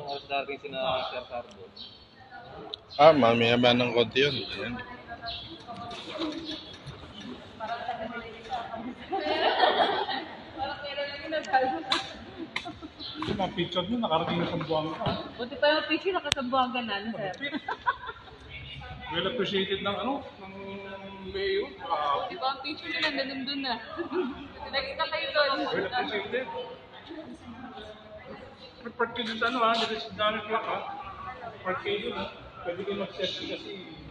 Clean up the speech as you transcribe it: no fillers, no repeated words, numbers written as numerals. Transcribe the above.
dating sina Sir Cardo. Mamaya ba ng konti yun? Ayan. Yung mga picture nyo, nakarating na sa Buanga. Buti pa yung picture nakasambuanga na, no, sir? Well appreciated ng mayor. Di ba ang picture nila nandun na? Next na kayo doon. Well appreciated. Part kayo sa dito sa Dami Clock, part kayo dun. Pwede kayo mag-set kasi